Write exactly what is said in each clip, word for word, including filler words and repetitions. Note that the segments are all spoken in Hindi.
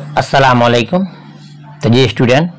अस्सलाम वालेकुम। तो जी स्टूडेंट,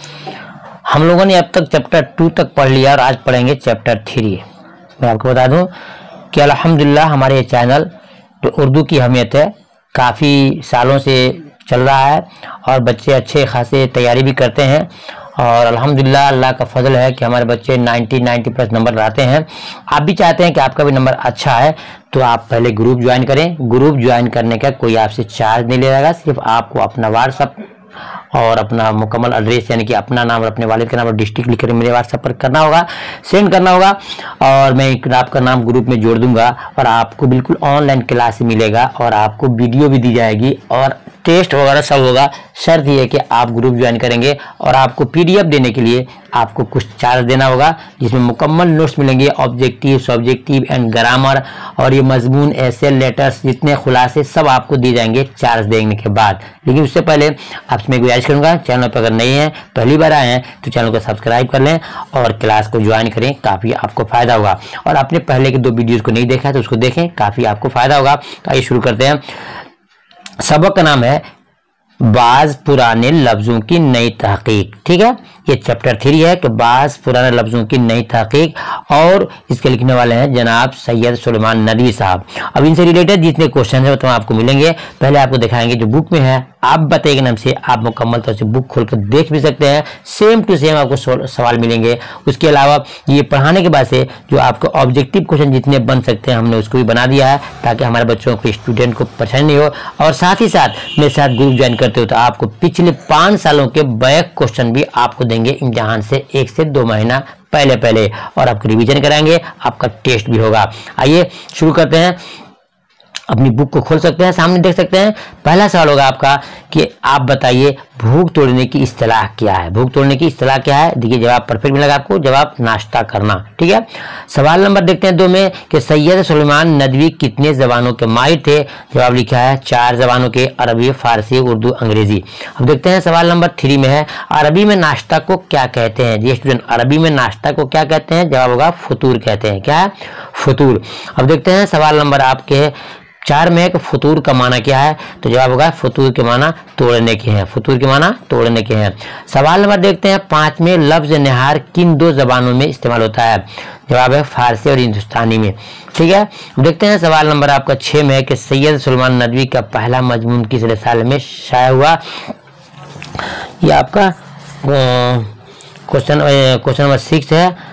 हम लोगों ने अब तक चैप्टर टू तक पढ़ लिया और आज पढ़ेंगे चैप्टर थ्री। मैं आपको बता दूं कि अल्हम्दुलिल्लाह हमारे ये चैनल जो उर्दू की अहमियत है काफ़ी सालों से चल रहा है और बच्चे अच्छे खासे तैयारी भी करते हैं और अल्हम्दुलिल्लाह अल्लाह का फजल है कि हमारे बच्चे नब्बे नब्बे प्लस नंबर लाते हैं। आप भी चाहते हैं कि आपका भी नंबर अच्छा है तो आप पहले ग्रुप ज्वाइन करें। ग्रुप ज्वाइन करने का कोई आपसे चार्ज नहीं लेगा, सिर्फ आपको अपना व्हाट्सअप और अपना मुकम्मल एड्रेस यानी कि अपना नाम और अपने वालिद का नाम और डिस्ट्रिक्ट लिखकर मेरे व्हाट्सएप पर करना होगा, सेंड करना होगा और मैं आपका नाम ग्रुप में जोड़ दूंगा और आपको बिल्कुल ऑनलाइन क्लास मिलेगा और आपको वीडियो भी दी जाएगी और टेस्ट वगैरह सब होगा। शर्त ये है कि आप ग्रुप ज्वाइन करेंगे और आपको पीडीएफ देने के लिए आपको कुछ चार्ज देना होगा जिसमें मुकम्मल नोट्स मिलेंगे, ऑब्जेक्टिव, सब्जेक्टिव एंड ग्रामर और ये मजमून, ऐसे लेटर्स जितने खुलासे सब आपको दिए जाएंगे चार्ज देने के बाद। लेकिन उससे पहले आपसे मैं गुजारिश करूंगा, चैनल पर अगर नए हैं, पहली बार आए हैं तो चैनल को सब्सक्राइब कर लें और क्लास को ज्वाइन करें, काफ़ी आपको फायदा होगा। और आपने पहले के दो वीडियोज़ को नहीं देखा है तो उसको देखें, काफ़ी आपको फायदा होगा। तो आइए शुरू करते हैं। सबक का नाम है बाज पुराने लफ्जों की नई तहकीक। ठीक है, ये चैप्टर थ्री है कि बाज पुराने लफ्जों की नई तहकीक और इसके लिखने वाले हैं जनाब सैयद सुलेमान नदवी साहब। अब इनसे रिलेटेड जितने क्वेश्चन है वो तो आपको मिलेंगे, पहले आपको दिखाएंगे जो बुक में है। आप बताइए नाम से आप मुकम्मल तौर से बुक खोलकर देख भी सकते हैं, सेम टू सेम आपको सवाल मिलेंगे। उसके अलावा ये पढ़ाने के बाद से जो आपको ऑब्जेक्टिव क्वेश्चन जितने बन सकते हैं हमने उसको भी बना दिया है ताकि हमारे बच्चों को, स्टूडेंट को परेशानी नहीं हो। और साथ ही साथ मेरे साथ ग्रुप ज्वाइन करते हो तो आपको पिछले पाँच सालों के बैक क्वेश्चन भी आपको देंगे इम्तिहान से एक से दो महीना पहले पहले और आपको रिवीजन कराएंगे, आपका टेस्ट भी होगा। आइए शुरू करते हैं। अपनी बुक को खोल सकते हैं, सामने देख सकते हैं। पहला सवाल होगा आपका कि आप बताइए भूख तोड़ने की इस्तिलाह क्या है। भूख तोड़ने की इस्तिलाह क्या है? देखिए जवाब परफेक्ट मिलेगा आपको, जवाब नाश्ता करना। ठीक है, सवाल नंबर देखते हैं दो में कि सैयद सुलेमान नदवी कितने जबानों के माहिर थे। जवाब लिखा है चार जबानों के, अरबी, फारसी, उर्दू, अंग्रेजी। अब देखते हैं सवाल नंबर थ्री में है अरबी में नाश्ता को क्या कहते हैं। जी स्टूडेंट, अरबी में नाश्ता को क्या कहते हैं? जवाब होगा फतूर कहते हैं। क्या है? फतूर। अब देखते हैं सवाल नंबर आपके चार में एक फतूर का माना क्या है, तो जवाब होगा फतूर के माना तोड़ने के हैं। फतूर के माना तोड़ने के हैं। सवाल नंबर देखते हैं पांच में लफ्ज निहार किन दो जबानों में इस्तेमाल होता है। जवाब है फारसी और हिंदुस्तानी में। ठीक है, देखते हैं सवाल नंबर आपका छह में है कि सैयद सुलेमान नदवी का पहला मजमून किस रिसाले में शाया हुआ। ये आपका क्वेश्चन क्वेश्चन नंबर सिक्स है।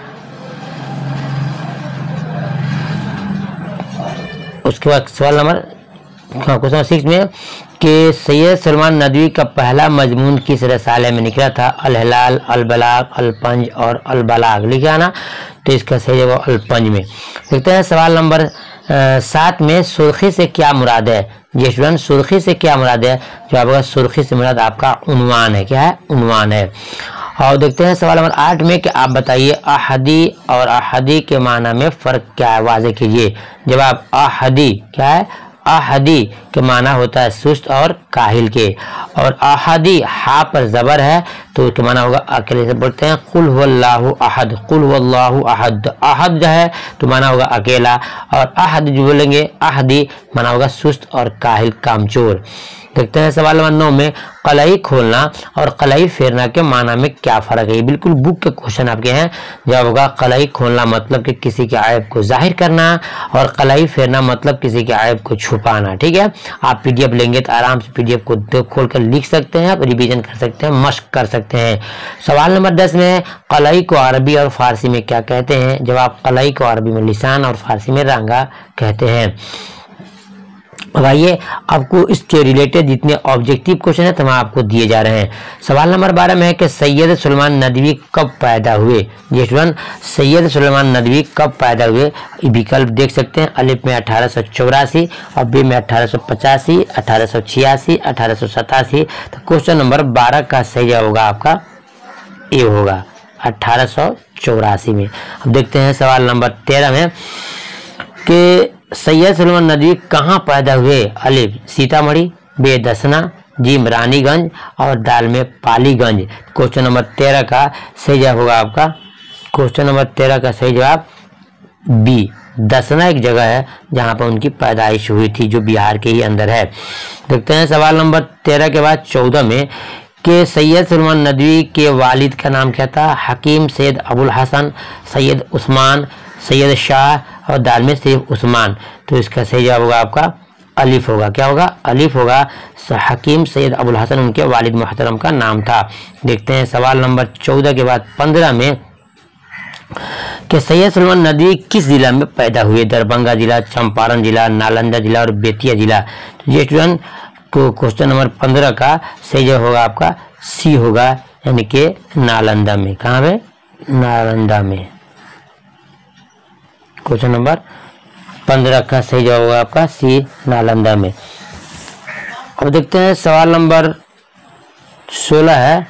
उसके बाद सवाल नंबर क्वेश्चन नंबर सिक्स में कि सैयद सुलेमान नदवी का पहला मजमून किस रसाले में निकला था। अल हिलाल, अल बलाग, अल पंज और अल बलाग लिखा ना, तो इसका सही जवाब अल पंज में। देखते हैं सवाल नंबर सात में सुर्खी से क्या मुराद है। ये स्टूडेंट, सुर्खी से क्या मुराद है? जवाब होगा सुर्खी से मुराद आपका उन्वान है। क्या है? उन्वान है। और देखते हैं सवाल नंबर आठ में कि आप बताइए अहदी और अहदी के माना में फ़र्क क्या है, वाज़े कीजिए। जवाब अहदी क्या है? अहदी के माना होता है सुस्त और काहिल के, और अहदी हा पर जबर है तो उसके माना होगा अकेले। से बोलते हैं कुल हुवल्लाहु अहद, कुल हुवल्लाहु अहद। अहद जो है तो माना होगा अकेला, और अहद जो बोलेंगे अहदी माना होगा सुस्त और काहिल, कामचोर। देखते हैं सवाल नंबर नौ में कलाई खोलना और कलाई फेरना के माना में क्या फर्क है। ये बिल्कुल बुक के क्वेश्चन आपके हैं। जवाब होगा कलाई खोलना मतलब कि किसी के ऐब को जाहिर करना और कलाई फेरना मतलब किसी के ऐब को छुपाना। ठीक है, आप पीडीएफ लेंगे तो आराम से पीडीएफ को खोल कर लिख सकते हैं, रिवीजन कर सकते हैं, मश्क कर सकते हैं। सवाल नंबर दस में कलाई को अरबी और फारसी में क्या कहते हैं। जवाब कलाई को अरबी में लिसान और फारसी में रांगा कहते हैं। अब आइए आपको इसके रिलेटेड जितने ऑब्जेक्टिव क्वेश्चन है तमाम आपको दिए जा रहे हैं। सवाल नंबर बारह में है कि सैयद सुलेमान नदवी कब पैदा हुए। ये स्टूडेंट, सैयद सुलेमान नदवी कब पैदा हुए, विकल्प देख सकते हैं। अलिफ में अठारह सौ चौरासी और बी में अठारह सौ पचासी, अठारह सौ छियासी, अठारह सौ सतासी। तो क्वेश्चन नंबर बारह का सही जवाब होगा आपका ए होगा, अठारह सौ चौरासी में। अब देखते हैं सवाल नंबर तेरह में कि सैयद सुलेमान नदवी कहाँ पैदा हुए। अलिफ सीतामढ़ी, बे दसना, जी रानीगंज और दाल में पालीगंज। क्वेश्चन नंबर तेरह का सही जवाब होगा आपका, क्वेश्चन नंबर तेरह का सही जवाब बी, दसना एक जगह है जहाँ पर उनकी पैदाइश हुई थी, जो बिहार के ही अंदर है। देखते हैं सवाल नंबर तेरह के बाद चौदह में कि सैयद सुलेमान नदवी के वालिद का नाम क्या था? हकीम सैयद अबुल हसन, सैयद उस्मान, सैयद शाह और दाल में सिर्फ उस्मान। तो इसका सही जवाब होगा आपका अलिफ होगा। क्या होगा? अलिफ होगा। हकीम सैयद अबुल हसन उनके वालिद मोहतरम का नाम था। देखते हैं सवाल नंबर चौदह के बाद पंद्रह में कि सैयद सुलेमान नदवी किस जिला में पैदा हुए? दरभंगा जिला, चंपारण जिला, नालंदा जिला और बेतिया जिला। तो ये स्टूडेंट को क्वेश्चन नंबर पंद्रह का सही जवाब होगा आपका सी होगा, यानी कि नालंदा में। कहाँ पे? नालंदा में। क्वेश्चन नंबर पंद्रह का सही जवाब होगा आपका सी, नालंदा में। अब देखते हैं सवाल नंबर सोलह है,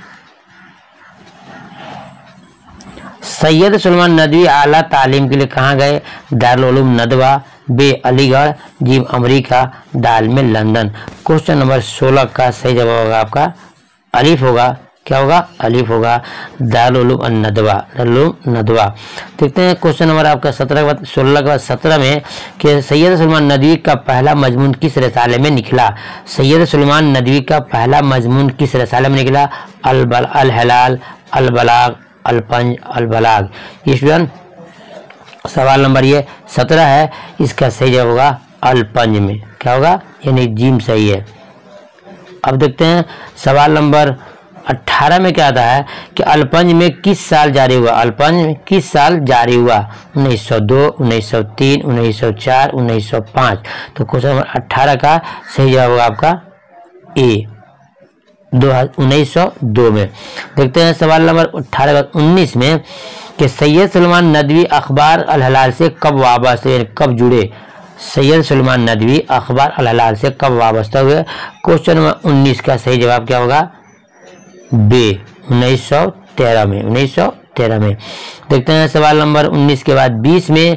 सैयद सुलेमान नदवी आला तालीम के लिए कहाँ गए? दारुल उलूम नदवा, बे अलीगढ़, जी अमेरिका, दाल में लंदन। क्वेश्चन नंबर सोलह का सही जवाब होगा आपका अलिफ होगा। क्या होगा? अलिफ होगा। दारुल उलूम नदवा, दारुल उलूम नदवा। देखते हैं क्वेश्चन नंबर आपका सत्रह के बाद सोलह के बाद सत्रह में कि सैयद सुलेमान नदवी का पहला मजमून किस रसाले में निकला? सैयद सुलेमान नदवी का पहला मजमून किस रसाले में निकला? अल बल अल हलाल, अल बलाग, अलपंज, अलबलाग। ये स्टूडेंट सवाल नंबर ये सत्रह है, इसका सही जवाब होगा अलपंज में। क्या होगा? यानी जीम सही है। अब देखते हैं सवाल नंबर अठारह में क्या आता है कि अलपंज में किस साल जारी हुआ? अलपंज में किस साल जारी हुआ? उन्नीस सौ दो, उन्नीस सौ तीन, उन्नीस सौ चार, उन्नीस सौ पाँच। तो क्वेश्चन नंबर अठारह का सही जवाब होगा आपका ए, दो उन्नीस सौ दो में। देखते हैं सवाल नंबर अठारह उन्नीस में कि सैयद सुलेमान नदवी अखबार अल हलाल से कब वाबस्ता, कब जुड़े? सैयद सुलेमान नदवी अखबार अल हलाल से कब वाबस्ता हुए? क्वेश्चन नंबर उन्नीस का सही जवाब क्या होगा? बे, उन्नीस सौ तेरह में। उन्नीस सौ तेरह में। देखते हैं सवाल नंबर उन्नीस के बाद बीस में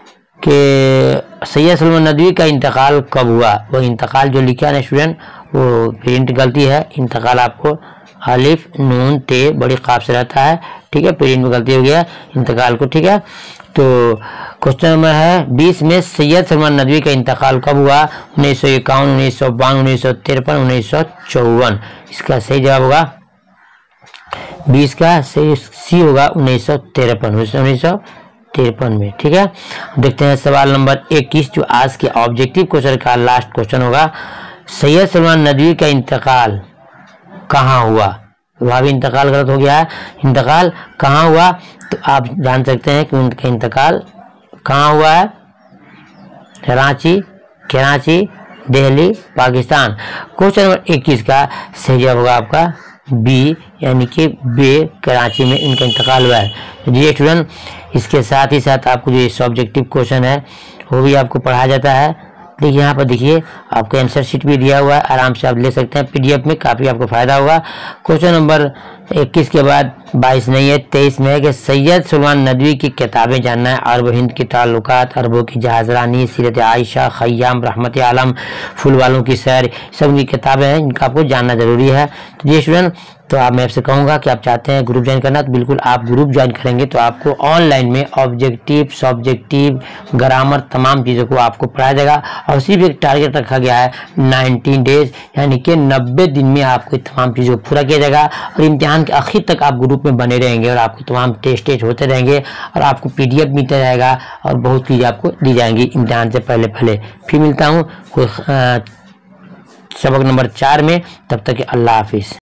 कि सैयद सुलेमान नदवी का इंतकाल कब हुआ? वो इंतकाल जो लिखा है ना स्टूडेंट, वो प्रिंट गलती है। इंतकाल आपको अलिफ नून ते बड़ी काफ से रहता है, ठीक है, प्रिंट में गलती हो गया इंतकाल को, ठीक है। तो क्वेश्चन नंबर है बीस में सैयद सुलेमान नदवी का इंतकाल कब हुआ? उन्नीस सौ इक्यावन, उन्नीस सौ बावन, उन्नीस सौ तिरपन, उन्नीस सौ चौवन। इसका सही जवाब होगा बीस का सही सी होगा उन्नीस सौ तिरपन, उन्नीस सौ तिरपन में, ठीक है। देखते हैं सवाल नंबर इक्कीस जो आज के ऑब्जेक्टिव क्वेश्चन का लास्ट क्वेश्चन होगा, सैयद सुलेमान नदवी का इंतकाल कहाँ हुआ? वहाँ भी इंतकाल गलत हो गया है। इंतकाल कहाँ हुआ? तो आप जान सकते हैं कि उनका इंतकाल कहाँ हुआ है? रांची, कराची, दिल्ली, पाकिस्तान। क्वेश्चन नंबर इक्कीस का सही जवाब होगा आपका बी, यानी कि बे, कराची में इनका इंतकाल हुआ है। जी स्टूडेंट, इसके साथ ही साथ आपको जो सब्जेक्टिव क्वेश्चन है वो भी आपको पढ़ाया जाता है। देखिए यहाँ पर देखिए आपको आंसर शीट भी दिया हुआ है, आराम से आप ले सकते हैं पीडीएफ में, काफ़ी आपको फायदा होगा। क्वेश्चन नंबर इक्कीस के बाद बाईस नहीं है, तेईस में है कि सैयद सुलेमान नदवी की किताबें जानना है। अरब हिंद के ताल्लुकात, अरबों की जहाजरानी, सीरत आयशा, खय्याम, रहमत आलम, फूल वालों की सैर, सब की किताबें हैं, इनका आपको जानना जरूरी है। तो ये स्टूडेंट, तो आप मैं आपसे कहूँगा कि आप चाहते हैं ग्रुप ज्वाइन करना, तो बिल्कुल आप ग्रुप ज्वाइन करेंगे तो आपको ऑनलाइन में ऑब्जेक्टिव, सब्जेक्टिव, ग्रामर, तमाम चीज़ों को आपको पढ़ाया जाएगा। और सिर्फ एक टारगेट रखा गया है नाइनटीन डेज, यानी कि नब्बे दिन में आपको तमाम चीज़ों को पूरा किया जाएगा। और इम्तिहान के आखिर तक आप ग्रुप में बने रहेंगे और आपको तमाम टेस्ट टेस्ट होते रहेंगे और आपको पीडीएफ मिलता रहेगा और बहुत चीज़ें आपको दी जाएंगी इम्तिहान से पहले पहले। फिर मिलता हूँ कोई सबक नंबर चार में, तब तक के अल्लाह हाफिज़।